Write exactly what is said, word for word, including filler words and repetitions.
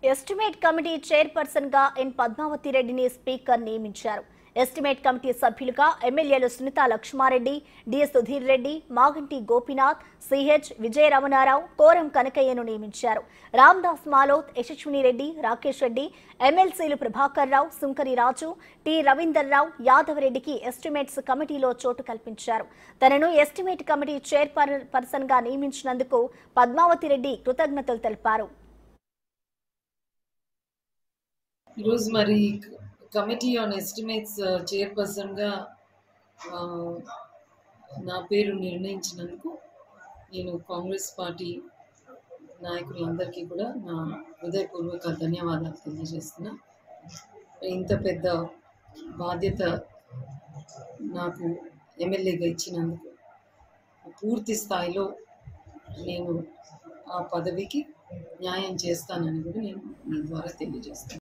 Estimate committee chairperson గా ఎన్ పద్మావతి రెడ్డిని speaker నియమించారు. ఎస్టిమేట్ కమిటీ సభ్యులుగా ఎమ్మెల్యేలు సునీత లక్ష్మారెడ్డి, డిఎస్ సుధీర్ రెడ్డి, మాగంటి గోపీనాథ్, సిహెచ్ విజయ రమణారావు, కోరం కనకయ్యను నియమించారు. రామ్దాస్ మాలోత్, యశస్విని రెడ్డి, రాకేష్ రెడ్డి, ఎమ్మెల్సీలు ప్రభాకర్ రావు, సుంకరి రాజు, టి రవీందర్ రావు, యాదవ్ రెడ్డికి ఎస్టిమేట్స్ కమిటీలో చోటు కల్పించారు. తనను ఎస్టిమేట్ కమిటీ చైర్పర్సన్ గా నియమించినందుకు పద్మావతి రెడ్డి కృతజ్ఞతలు తెలిపారు. ఈరోజు మరి కమిటీ ఆన్ ఎస్టిమేట్స్ చైర్పర్సన్గా నా పేరు నిర్ణయించినందుకు నేను కాంగ్రెస్ పార్టీ నాయకులందరికీ కూడా నా హృదయపూర్వక ధన్యవాదాలు తెలియజేస్తున్నా. ఇంత పెద్ద బాధ్యత నాకు ఎమ్మెల్యేగా ఇచ్చినందుకు పూర్తి స్థాయిలో నేను ఆ పదవికి న్యాయం చేస్తానని కూడా నేను మీ ద్వారా తెలియజేస్తాను.